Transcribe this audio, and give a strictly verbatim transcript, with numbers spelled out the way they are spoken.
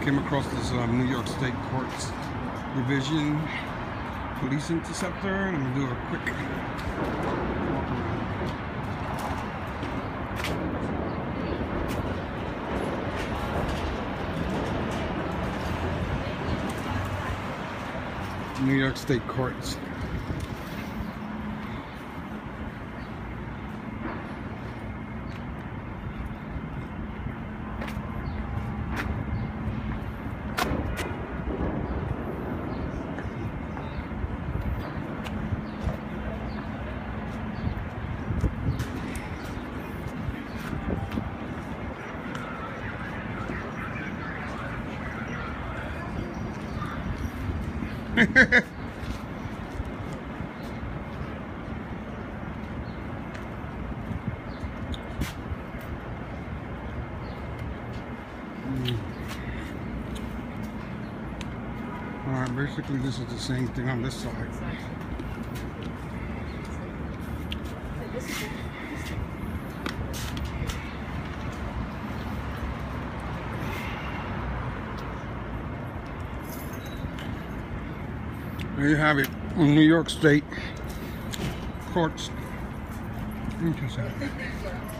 came across this um, New York State Courts Division Police Interceptor, and I'm gonna do a quick walk around. New York State Courts. Alright, basically this is the same thing on this side. There you have it, New York State Courts. Interesting.